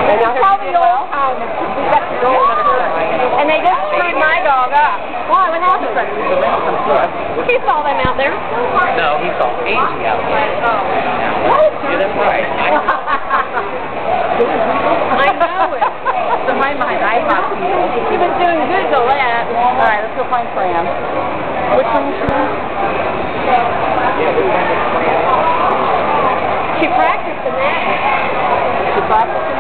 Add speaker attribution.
Speaker 1: This is how the old timers got to go. And they just screwed my dog up. Why? What happened? He saw them out there.
Speaker 2: No, he saw Angie out there.
Speaker 1: What?
Speaker 2: Yeah, that's right.
Speaker 1: I know it.
Speaker 3: So hide behind iPod people.
Speaker 1: He was doing good to let.
Speaker 3: All right, let's go find Fran. Which one is she?
Speaker 1: She practiced in that.
Speaker 3: She practiced in